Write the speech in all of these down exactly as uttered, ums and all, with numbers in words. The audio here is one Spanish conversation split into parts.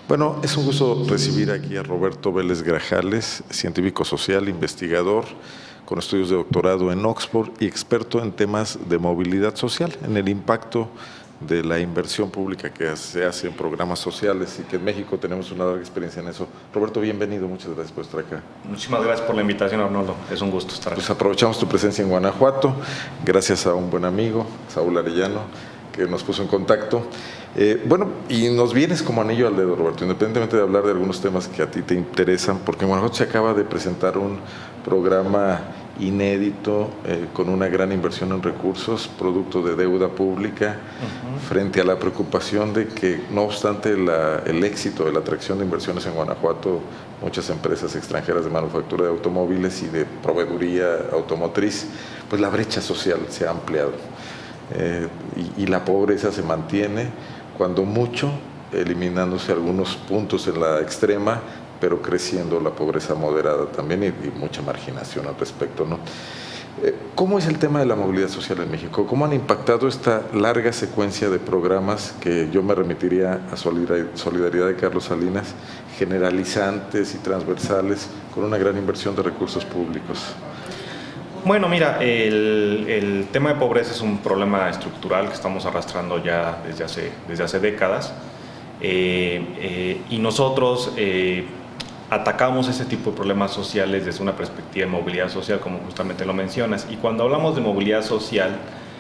Bueno, es un gusto recibir aquí a Roberto Vélez Grajales, científico social, investigador, con estudios de doctorado en Oxford y experto en temas de movilidad social, en el impacto de la inversión pública que se hace en programas sociales y que en México tenemos una larga experiencia en eso. Roberto, bienvenido, muchas gracias por estar acá. Muchísimas gracias por la invitación, Arnoldo, es un gusto estar aquí. Pues aprovechamos tu presencia en Guanajuato, gracias a un buen amigo, Saúl Arellano, que nos puso en contacto. Eh, bueno, y nos vienes como anillo al dedo, Roberto, independientemente de hablar de algunos temas que a ti te interesan, porque en Guanajuato se acaba de presentar un programa inédito eh, con una gran inversión en recursos, producto de deuda pública, uh-huh. frente a la preocupación de que, no obstante la, el éxito de la atracción de inversiones en Guanajuato, muchas empresas extranjeras de manufactura de automóviles y de proveeduría automotriz, pues la brecha social se ha ampliado. Eh, y, y la pobreza se mantiene, cuando mucho, eliminándose algunos puntos en la extrema, pero creciendo la pobreza moderada también y, y mucha marginación al respecto, ¿no? Eh, ¿Cómo es el tema de la movilidad social en México? ¿Cómo han impactado esta larga secuencia de programas que yo me remitiría a Solidaridad de Carlos Salinas, generalizantes y transversales, con una gran inversión de recursos públicos? Bueno, mira, el, el tema de pobreza es un problema estructural que estamos arrastrando ya desde hace, desde hace décadas eh, eh, y nosotros eh, atacamos ese tipo de problemas sociales desde una perspectiva de movilidad social, como justamente lo mencionas. Y cuando hablamos de movilidad social,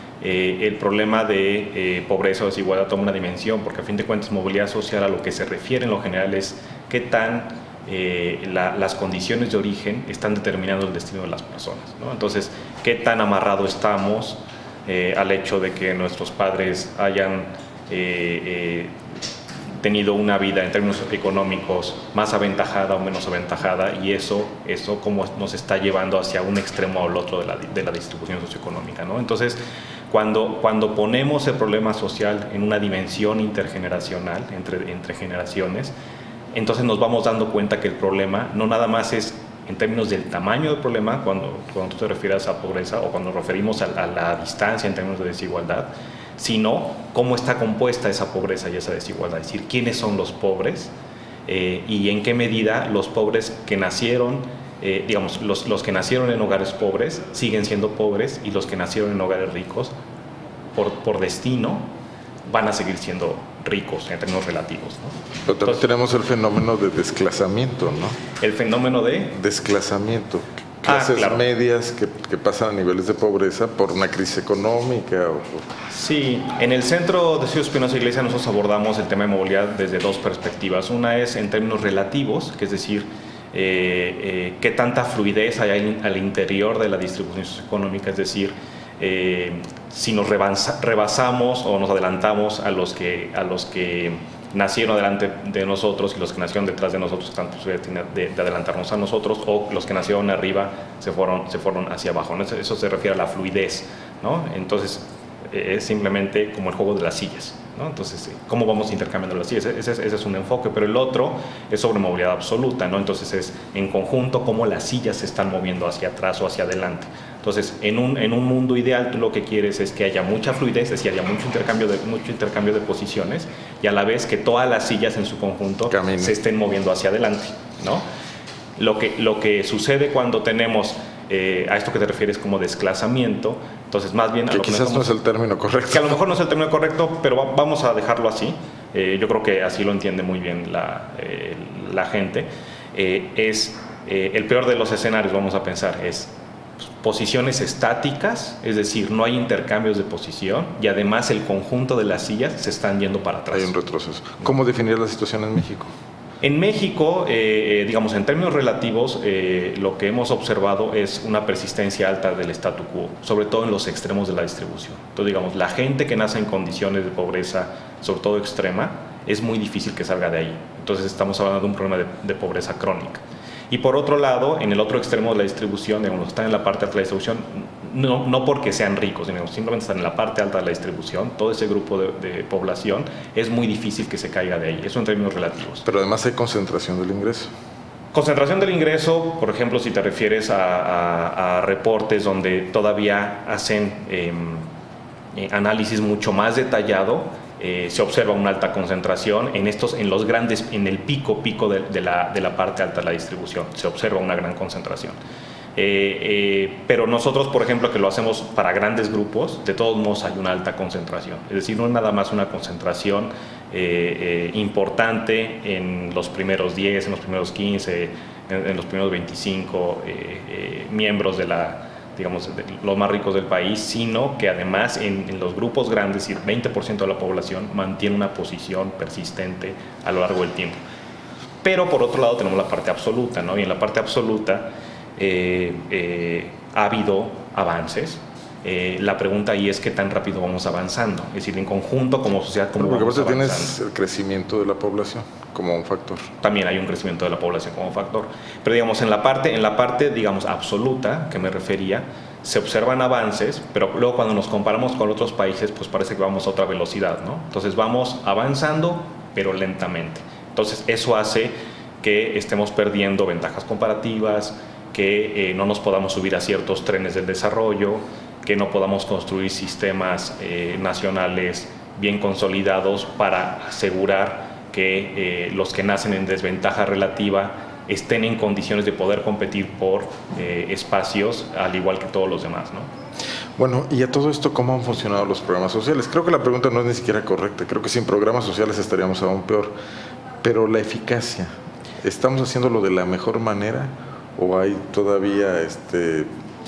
eh, el problema de eh, pobreza o desigualdad toma una dimensión, porque a fin de cuentas movilidad social a lo que se refiere en lo general es qué tan Eh, la, las condiciones de origen están determinando el destino de las personas, ¿no? Entonces, ¿qué tan amarrado estamos eh, al hecho de que nuestros padres hayan eh, eh, tenido una vida en términos económicos más aventajada o menos aventajada, y eso, eso cómo nos está llevando hacia un extremo o el otro de la, de la distribución socioeconómica, ¿no? Entonces, cuando, cuando ponemos el problema social en una dimensión intergeneracional, entre, entre generaciones, entonces nos vamos dando cuenta que el problema no nada más es en términos del tamaño del problema, cuando, cuando tú te refieres a pobreza o cuando nos referimos a, a la distancia en términos de desigualdad, sino cómo está compuesta esa pobreza y esa desigualdad, es decir, quiénes son los pobres eh, y en qué medida los pobres que nacieron, eh, digamos, los, los que nacieron en hogares pobres siguen siendo pobres y los que nacieron en hogares ricos, por, por destino, van a seguir siendo ricos en términos relativos, ¿no? Pero también tenemos el fenómeno de desclasamiento, ¿no? El fenómeno de desclasamiento, clases ah, claro. medias que, que pasan a niveles de pobreza por una crisis económica. O... Sí, en el Centro de Estudios Espinosa Iglesia nosotros abordamos el tema de movilidad desde dos perspectivas. Una es en términos relativos, que es decir, eh, eh, qué tanta fluidez hay al interior de la distribución socioeconómica, es decir, Eh, si nos rebasa, rebasamos o nos adelantamos a los que a los que nacieron delante de nosotros y los que nacieron detrás de nosotros están posibilidad de, de adelantarnos a nosotros, o los que nacieron arriba se fueron se fueron hacia abajo, ¿no? Eso, eso se refiere a la fluidez, ¿no? Entonces eh, es simplemente como el juego de las sillas, ¿no? Entonces, ¿cómo vamos intercambiando las sillas? Ese, ese es un enfoque, pero el otro es sobre movilidad absoluta, ¿no? Entonces es en conjunto cómo las sillas se están moviendo hacia atrás o hacia adelante. Entonces, en un, en un mundo ideal, tú lo que quieres es que haya mucha fluidez, es decir, haya mucho intercambio de, mucho intercambio de posiciones, y a la vez que todas las sillas en su conjunto Camino. se estén moviendo hacia adelante, ¿no? Lo que, lo que sucede cuando tenemos eh, a esto que te refieres como desclasamiento, entonces más bien... A que lo que quizás no es el término correcto. Que a lo mejor no es el término correcto, pero va, vamos a dejarlo así. Eh, yo creo que así lo entiende muy bien la, eh, la gente. Eh, es eh, el peor de los escenarios, vamos a pensar, es posiciones estáticas, es decir, no hay intercambios de posición y además el conjunto de las sillas se están yendo para atrás. Hay un retroceso. ¿Cómo definir la situación en México? En México, eh, digamos, en términos relativos, eh, lo que hemos observado es una persistencia alta del statu quo, sobre todo en los extremos de la distribución. Entonces, digamos, la gente que nace en condiciones de pobreza, sobre todo extrema, es muy difícil que salga de ahí. Entonces, estamos hablando de un problema de, de pobreza crónica. Y por otro lado, en el otro extremo de la distribución, digamos, están en la parte alta de la distribución, no, no porque sean ricos, digamos, simplemente están en la parte alta de la distribución, todo ese grupo de, de población, es muy difícil que se caiga de ahí, eso en términos relativos. Pero además hay concentración del ingreso. Concentración del ingreso, por ejemplo, si te refieres a, a, a reportes donde todavía hacen eh, eh, análisis mucho más detallado, eh, se observa una alta concentración en estos, en los grandes, en el pico, pico de, de, la, de la parte alta de la distribución, se observa una gran concentración. Eh, eh, pero nosotros, por ejemplo, que lo hacemos para grandes grupos, de todos modos hay una alta concentración. Es decir, no es nada más una concentración eh, eh, importante en los primeros diez, en los primeros quince, en, en los primeros veinticinco eh, eh, miembros de la, digamos, de los más ricos del país, sino que además en, en los grupos grandes, es decir, veinte por ciento de la población mantiene una posición persistente a lo largo del tiempo. Pero por otro lado tenemos la parte absoluta, ¿no? Y en la parte absoluta Eh, eh, ha habido avances. Eh, la pregunta ahí es qué tan rápido vamos avanzando, es decir, en conjunto como sociedad, cómo Porque vamos avanzando. avanzando. Tienes el crecimiento de la población como un factor. También hay un crecimiento de la población como factor, pero digamos en la parte, en la parte digamos absoluta que me refería, se observan avances, pero luego cuando nos comparamos con otros países, pues parece que vamos a otra velocidad, ¿no? Entonces vamos avanzando, pero lentamente. Entonces eso hace que estemos perdiendo ventajas comparativas, que eh, no nos podamos subir a ciertos trenes del desarrollo, que no podamos construir sistemas eh, nacionales bien consolidados para asegurar que eh, los que nacen en desventaja relativa estén en condiciones de poder competir por eh, espacios al igual que todos los demás, ¿no? Bueno, y a todo esto, ¿cómo han funcionado los programas sociales? Creo que la pregunta no es ni siquiera correcta, creo que sin programas sociales estaríamos aún peor, pero la eficacia, ¿estamos haciéndolo de la mejor manera? ¿O hay todavía este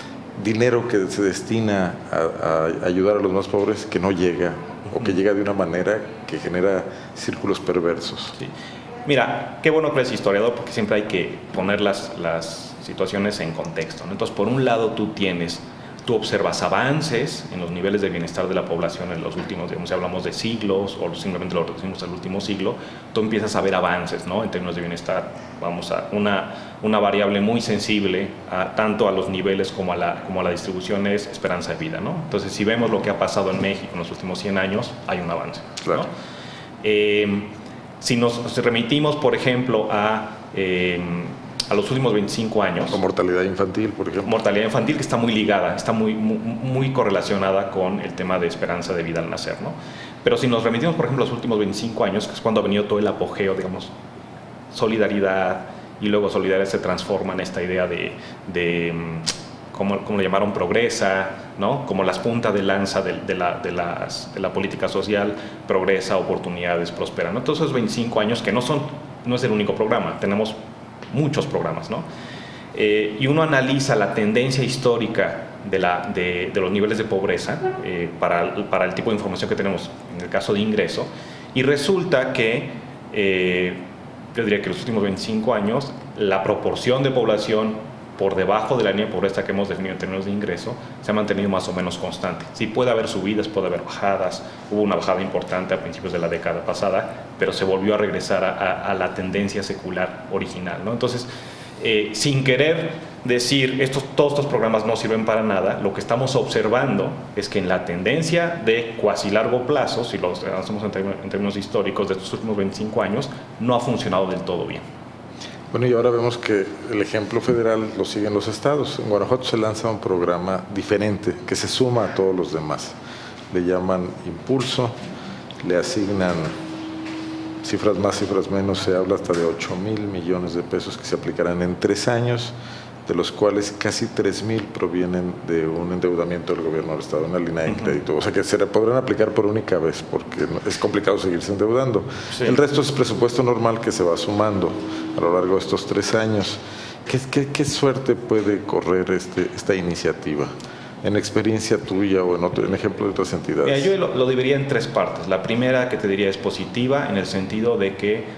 dinero que se destina a, a ayudar a los más pobres que no llega o que llega de una manera que genera círculos perversos? Sí. Mira, qué bueno que eres historiador porque siempre hay que poner las, las situaciones en contexto, ¿no? Entonces, por un lado tú tienes, tú observas avances en los niveles de bienestar de la población en los últimos, digamos, si hablamos de siglos o simplemente lo reducimos al último siglo, tú empiezas a ver avances, ¿no? En términos de bienestar, vamos a una, una variable muy sensible a, tanto a los niveles como a, la, como a la distribución es esperanza de vida, ¿no? Entonces, si vemos lo que ha pasado en México en los últimos cien años, hay un avance, claro. ¿no? Eh, si nos remitimos, por ejemplo, a... Eh, a los últimos veinticinco años. O mortalidad infantil, por ejemplo. Mortalidad infantil que está muy ligada, está muy, muy, muy correlacionada con el tema de esperanza de vida al nacer, ¿no? Pero si nos remitimos, por ejemplo, a los últimos veinticinco años, que es cuando ha venido todo el apogeo, digamos, solidaridad, y luego solidaridad se transforma en esta idea de, de como, como le llamaron, progresa, ¿no? Como las puntas de lanza de, de, la, de, las, de la política social, progresa, oportunidades, prospera, ¿no? Todos esos veinticinco años que no son, no es el único programa, tenemos muchos programas, ¿no? Eh, y uno analiza la tendencia histórica de, la, de, de los niveles de pobreza eh, para, para el tipo de información que tenemos en el caso de ingreso, y resulta que, eh, yo diría que en los últimos veinticinco años, la proporción de población por debajo de la línea de pobreza que hemos definido en términos de ingreso se ha mantenido más o menos constante. Sí puede haber subidas, puede haber bajadas, hubo una bajada importante a principios de la década pasada, pero se volvió a regresar a, a, a la tendencia secular original, ¿no? Entonces, eh, sin querer decir estos, todos estos programas no sirven para nada, lo que estamos observando es que en la tendencia de cuasi largo plazo, si lo hacemos en términos, en términos históricos de estos últimos veinticinco años, no ha funcionado del todo bien. Bueno, y ahora vemos que el ejemplo federal lo siguen los estados. En Guanajuato se lanza un programa diferente que se suma a todos los demás. Le llaman Impulso, le asignan cifras más, cifras menos, se habla hasta de ocho mil millones de pesos que se aplicarán en tres años, de los cuales casi tres mil provienen de un endeudamiento del gobierno del estado, una línea de crédito. O sea que se le podrán aplicar por única vez porque es complicado seguirse endeudando. Sí. El resto es presupuesto normal que se va sumando a lo largo de estos tres años. ¿Qué, qué, qué suerte puede correr este, esta iniciativa? En experiencia tuya o en, otro, en ejemplo de otras entidades. Mira, yo lo, lo dividiría en tres partes. La primera que te diría es positiva en el sentido de que eh,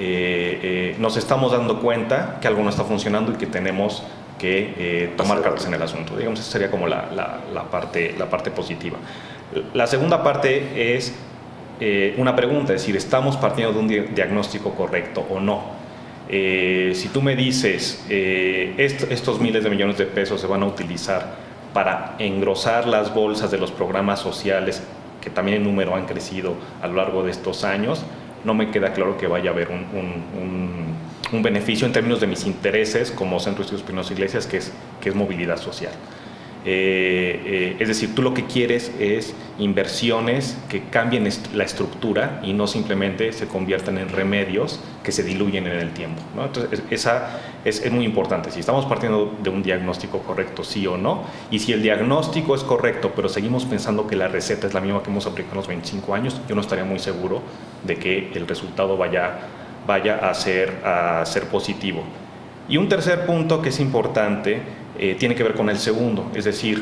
eh, nos estamos dando cuenta que algo no está funcionando y que tenemos que eh, tomar cartas en el asunto. Digamos, esa sería como la, la, la, parte, la parte positiva. La segunda parte es eh, una pregunta, es decir, ¿estamos partiendo de un diagnóstico correcto o no? Eh, si tú me dices, eh, est estos miles de millones de pesos se van a utilizar para engrosar las bolsas de los programas sociales, que también en número han crecido a lo largo de estos años, no me queda claro que vaya a haber un, un, un, un beneficio en términos de mis intereses como Centro de Estudios Pinos Iglesias, que es, que es movilidad social. Eh, eh, es decir, tú lo que quieres es inversiones que cambien est la estructura y no simplemente se conviertan en remedios que se diluyen en el tiempo, ¿no? Entonces, esa es, es muy importante. Si estamos partiendo de un diagnóstico correcto, sí o no, y si el diagnóstico es correcto, pero seguimos pensando que la receta es la misma que hemos aplicado en los veinticinco años, yo no estaría muy seguro de que el resultado vaya, vaya a, ser, a ser positivo. Y un tercer punto que es importante eh, tiene que ver con el segundo, es decir,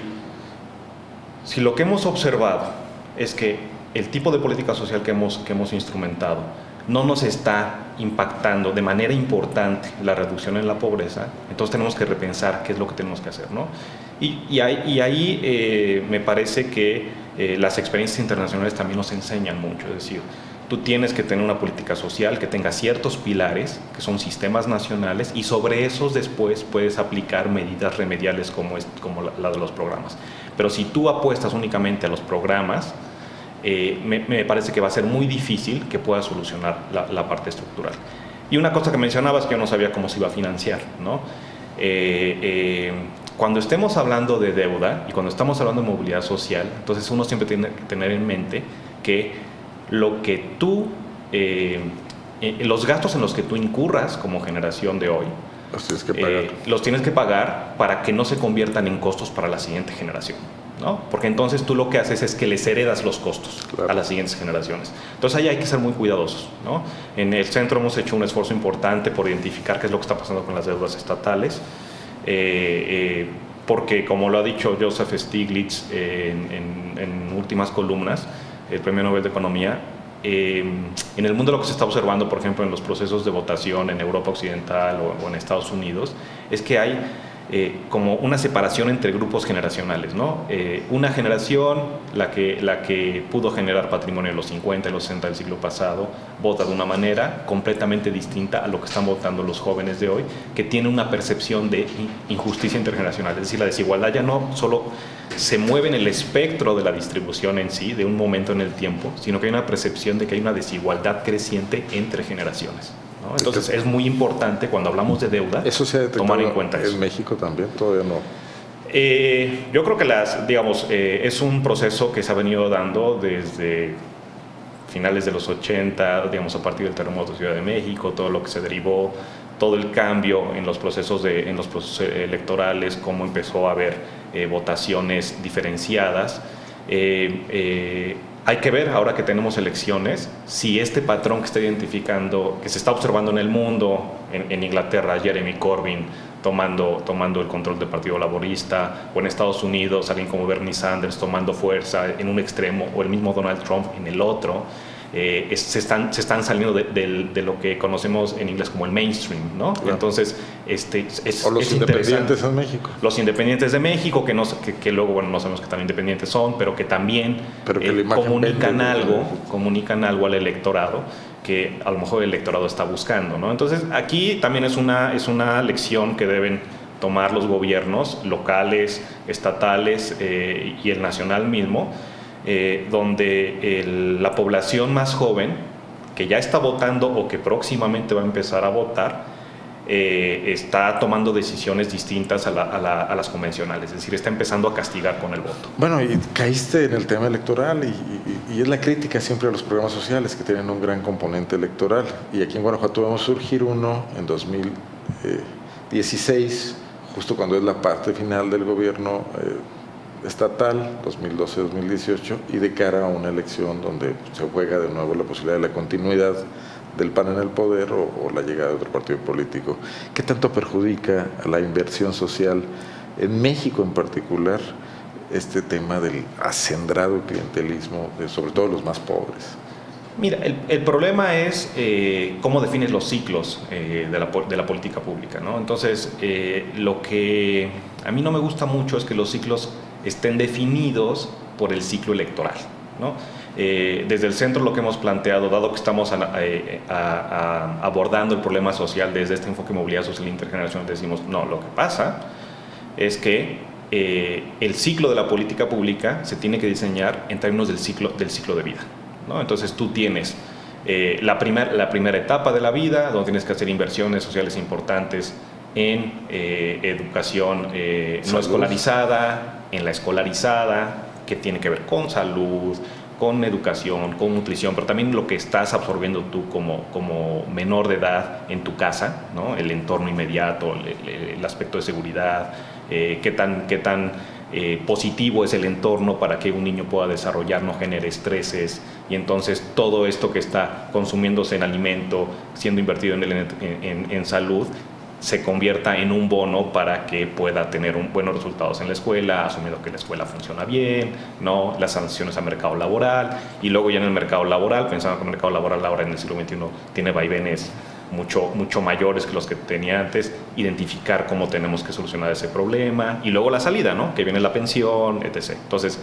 si lo que hemos observado es que el tipo de política social que hemos, que hemos instrumentado no nos está impactando de manera importante la reducción en la pobreza, entonces tenemos que repensar qué es lo que tenemos que hacer, ¿no? Y, y ahí, y ahí eh, me parece que eh, las experiencias internacionales también nos enseñan mucho, es decir, tú tienes que tener una política social que tenga ciertos pilares, que son sistemas nacionales, y sobre esos después puedes aplicar medidas remediales como, es, como la, la de los programas. Pero si tú apuestas únicamente a los programas, eh, me, me parece que va a ser muy difícil que puedas solucionar la, la parte estructural. Y una cosa que mencionabas que yo no sabía cómo se iba a financiar, ¿no? Eh, eh, cuando estemos hablando de deuda y cuando estamos hablando de movilidad social, entonces uno siempre tiene que tener en mente que lo que tú, eh, eh, los gastos en los que tú incurras como generación de hoy, los tienes que pagar, eh, los tienes que pagar para que no se conviertan en costos para la siguiente generación, ¿no? Porque entonces tú lo que haces es que les heredas los costos claro. a las siguientes generaciones. Entonces ahí hay que ser muy cuidadosos, ¿no? En el centro hemos hecho un esfuerzo importante por identificar qué es lo que está pasando con las deudas estatales, eh, eh, porque como lo ha dicho Joseph Stiglitz eh, en, en, en últimas columnas, el Premio Nobel de Economía, eh, en el mundo lo que se está observando, por ejemplo, en los procesos de votación en Europa Occidental o, o en Estados Unidos, es que hay eh, como una separación entre grupos generacionales, ¿no? Eh, una generación, la que, la que pudo generar patrimonio en los cincuenta y los sesenta del siglo pasado, vota de una manera completamente distinta a lo que están votando los jóvenes de hoy, que tiene una percepción de injusticia intergeneracional, es decir, la desigualdad ya no solo se mueve en el espectro de la distribución en sí, de un momento en el tiempo, sino que hay una percepción de que hay una desigualdad creciente entre generaciones, ¿no? Entonces es muy importante cuando hablamos de deuda ¿Eso se ha tomar en cuenta eso. ¿En México también? Todavía no. Eh, yo creo que las, digamos, eh, es un proceso que se ha venido dando desde finales de los ochenta, digamos, a partir del terremoto de Ciudad de México, todo lo que se derivó, todo el cambio en los procesos, de, en los procesos electorales, cómo empezó a haber eh, votaciones diferenciadas. Eh, eh, hay que ver, ahora que tenemos elecciones, si este patrón que está identificando, que se está observando en el mundo, en, en Inglaterra, Jeremy Corbyn tomando, tomando el control del Partido Laborista, o en Estados Unidos, alguien como Bernie Sanders tomando fuerza en un extremo, o el mismo Donald Trump en el otro. Eh, es, se, están, se están saliendo de, de, de lo que conocemos en inglés como el mainstream, ¿no? Claro. Entonces, este, es, o los es independientes en México. Los independientes de México, que, no, que, que luego, bueno, no sabemos qué tan independientes son, pero que también pero que eh, comunican vende, algo, ¿no? comunican algo al electorado que a lo mejor el electorado está buscando, ¿no? Entonces, aquí también es una, es una lección que deben tomar los gobiernos locales, estatales eh, y el nacional mismo, Eh, donde el, la población más joven que ya está votando o que próximamente va a empezar a votar eh, está tomando decisiones distintas a, la, a, la, a las convencionales, es decir, está empezando a castigar con el voto. Bueno, y caíste en el tema electoral y, y, y es la crítica siempre a los programas sociales que tienen un gran componente electoral, y aquí en Guanajuato vamos a surgir uno en dos mil dieciséis, justo cuando es la parte final del gobierno eh, estatal, dos mil doce a dos mil dieciocho, y de cara a una elección donde se juega de nuevo la posibilidad de la continuidad del P A N en el poder o, o la llegada de otro partido político. ¿Qué tanto perjudica a la inversión social en México en particular este tema del acendrado clientelismo, de, sobre todo los más pobres? Mira, el, el problema es eh, cómo defines los ciclos eh, de, la, de la política pública, ¿no? Entonces, eh, lo que a mí no me gusta mucho es que los ciclos estén definidos por el ciclo electoral, ¿no? Eh, desde el centro lo que hemos planteado, dado que estamos a, a, a, abordando el problema social desde este enfoque de movilidad social intergeneracional, decimos, no, lo que pasa es que eh, el ciclo de la política pública se tiene que diseñar en términos del ciclo, del ciclo de vida, ¿no? Entonces tú tienes eh, la, primer, la primera etapa de la vida, donde tienes que hacer inversiones sociales importantes en eh, educación eh, no escolarizada, en la escolarizada, que tiene que ver con salud, con educación, con nutrición, pero también lo que estás absorbiendo tú como, como menor de edad en tu casa, ¿no? El entorno inmediato, el, el aspecto de seguridad, eh, qué tan, qué tan eh, positivo es el entorno para que un niño pueda desarrollar, no genere estreses, y entonces todo esto que está consumiéndose en alimento, siendo invertido en, el, en, en, en salud, se convierta en un bono para que pueda tener un, buenos resultados en la escuela, asumiendo que la escuela funciona bien, ¿no? Las sanciones al mercado laboral, y luego ya en el mercado laboral, pensando que el mercado laboral ahora en el siglo veintiuno tiene vaivenes mucho, mucho mayores que los que tenía antes, identificar cómo tenemos que solucionar ese problema, y luego la salida, ¿no? Que viene la pensión, etcétera. Entonces,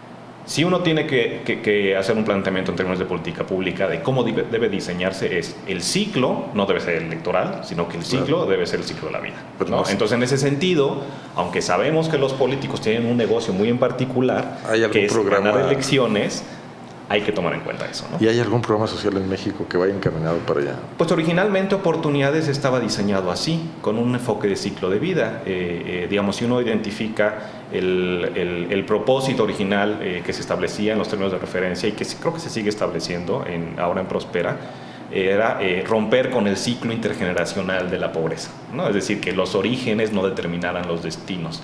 si uno tiene que, que, que hacer un planteamiento en términos de política pública de cómo debe, debe diseñarse, es el ciclo, no debe ser electoral, sino que el ciclo claro. debe ser el ciclo de la vida, ¿no? Entonces, en ese sentido, aunque sabemos que los políticos tienen un negocio muy en particular, que es programa... ganar elecciones, hay que tomar en cuenta eso, ¿no? ¿Y hay algún programa social en México que vaya encaminado para allá? Pues originalmente Oportunidades estaba diseñado así, con un enfoque de ciclo de vida. Eh, eh, digamos, si uno identifica el, el, el propósito original eh, que se establecía en los términos de referencia y que creo que se sigue estableciendo en, ahora en Prospera, era eh, romper con el ciclo intergeneracional de la pobreza, ¿no? Es decir, que los orígenes no determinaran los destinos.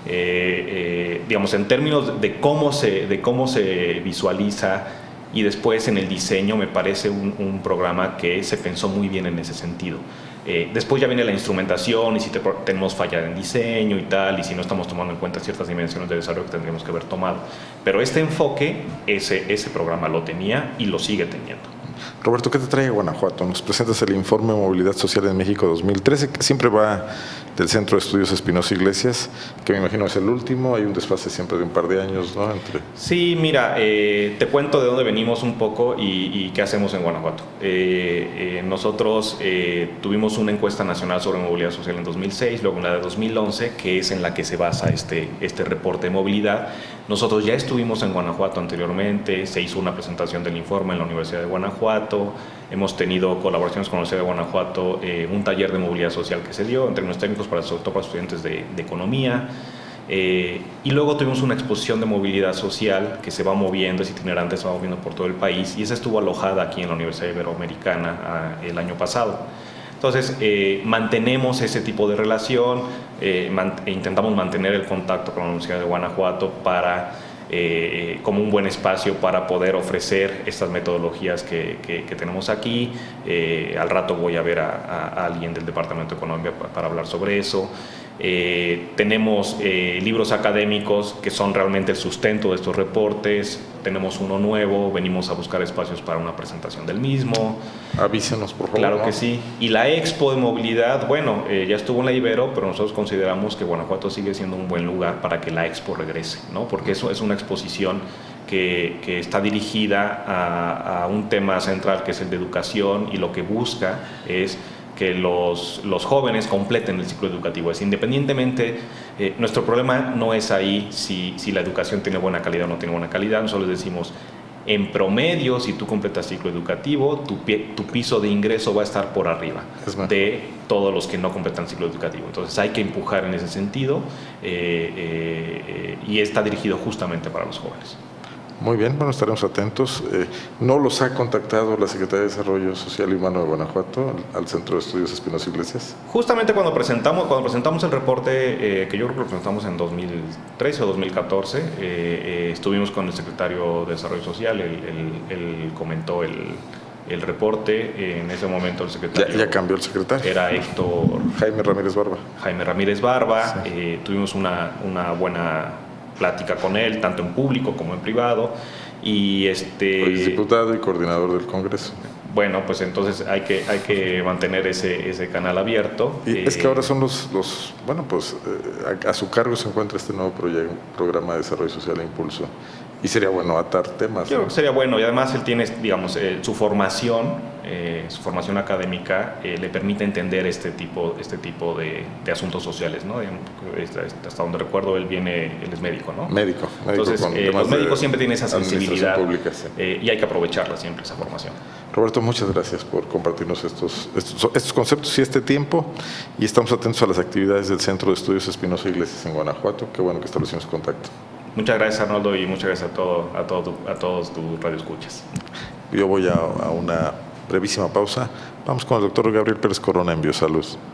Eh, eh, digamos, en términos de cómo se, de cómo se visualiza, y después en el diseño, me parece un, un programa que se pensó muy bien en ese sentido. Eh, después ya viene la instrumentación, y si te, tenemos falla en diseño y tal, y si no estamos tomando en cuenta ciertas dimensiones de desarrollo que tendríamos que haber tomado. Pero este enfoque, ese, ese programa lo tenía y lo sigue teniendo. Roberto, ¿qué te trae a Guanajuato? Nos presentas el informe Movilidad Social en México dos mil trece, que siempre va del Centro de Estudios Espinosa Iglesias, que me imagino es el último. Hay un desfase siempre de un par de años, ¿no? Entre... Sí, mira, eh, te cuento de dónde venimos un poco y, y qué hacemos en Guanajuato. Eh, eh, nosotros eh, tuvimos una encuesta nacional sobre movilidad social en dos mil seis, luego una de dos mil once, que es en la que se basa este, este reporte de movilidad. Nosotros ya estuvimos en Guanajuato anteriormente, se hizo una presentación del informe en la Universidad de Guanajuato, hemos tenido colaboraciones con la Universidad de Guanajuato, eh, un taller de movilidad social que se dio en términos técnicos para, sobre todo para estudiantes de, de economía, eh, y luego tuvimos una exposición de movilidad social que se va moviendo, es itinerante, se va moviendo por todo el país, y esa estuvo alojada aquí en la Universidad Iberoamericana ah, el año pasado. Entonces, eh, mantenemos ese tipo de relación, eh, man, e intentamos mantener el contacto con la Universidad de Guanajuato para, eh, como un buen espacio para poder ofrecer estas metodologías que, que, que tenemos aquí. Eh, al rato voy a ver a, a, a alguien del Departamento de Economía para, para hablar sobre eso. Eh, tenemos eh, libros académicos que son realmente el sustento de estos reportes. Tenemos uno nuevo, venimos a buscar espacios para una presentación del mismo. Avísenos, por favor. Claro ¿no? que sí. Y la Expo de Movilidad, bueno, eh, ya estuvo en la Ibero, pero nosotros consideramos que Guanajuato sigue siendo un buen lugar para que la Expo regrese, ¿no? Porque eso es una exposición que, que está dirigida a, a un tema central, que es el de educación, y lo que busca es que los, los jóvenes completen el ciclo educativo. Es independientemente, eh, nuestro problema no es ahí si, si la educación tiene buena calidad o no tiene buena calidad. Nosotros decimos, en promedio, si tú completas ciclo educativo, tu, pie, tu piso de ingreso va a estar por arriba de todos los que no completan ciclo educativo. Entonces hay que empujar en ese sentido, eh, eh, eh, y está dirigido justamente para los jóvenes. Muy bien, bueno, estaremos atentos. Eh, ¿No los ha contactado la Secretaría de Desarrollo Social y Humano de Guanajuato al, al Centro de Estudios Espinosa Iglesias? Justamente cuando presentamos, cuando presentamos el reporte, eh, que yo creo que lo presentamos en dos mil trece o dos mil catorce, eh, eh, estuvimos con el Secretario de Desarrollo Social, él, él, él comentó el, el reporte. En ese momento el secretario... Ya, ya cambió el secretario. Era Héctor... Jaime Ramírez Barba. Jaime Ramírez Barba. Sí. Eh, tuvimos una, una buena plática con él, tanto en público como en privado, y este... Es diputado y coordinador del Congreso. Bueno, pues entonces hay que, hay que mantener ese, ese canal abierto. Y eh, es que ahora son los, los bueno, pues eh, a, a su cargo se encuentra este nuevo programa de desarrollo social e impulso, Y sería bueno atar temas. Yo ¿no? creo que sería bueno, y además él tiene, digamos, eh, su formación, eh, su formación académica eh, le permite entender este tipo, este tipo de, de asuntos sociales, ¿no? Digamos, hasta donde recuerdo, él viene, él es médico, ¿no? Médico. médico Entonces, con eh, temas los médicos de siempre tienen esa sensibilidad pública, sí. eh, y hay que aprovecharla siempre, esa formación. Roberto, muchas gracias por compartirnos estos, estos, estos conceptos y este tiempo, y estamos atentos a las actividades del Centro de Estudios Espinosa Iglesias en Guanajuato. Qué bueno que establecimos contacto. Muchas gracias, Arnoldo, y muchas gracias a, todo, a, todo, a todos tus radioescuchas. Yo voy a, a una brevísima pausa. Vamos con el doctor Gabriel Pérez Corona en Biosalud.